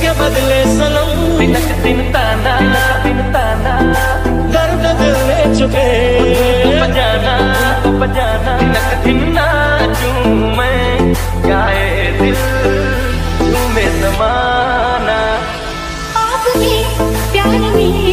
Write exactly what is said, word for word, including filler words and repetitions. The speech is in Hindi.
के बदले सनम तिनक दिन ताना दिन ताना दर्द दिल ले चुके बजाना बजाना तिनक दिन नाचूं मैं गाए दिल झूमे ज़माना आपके प्यार में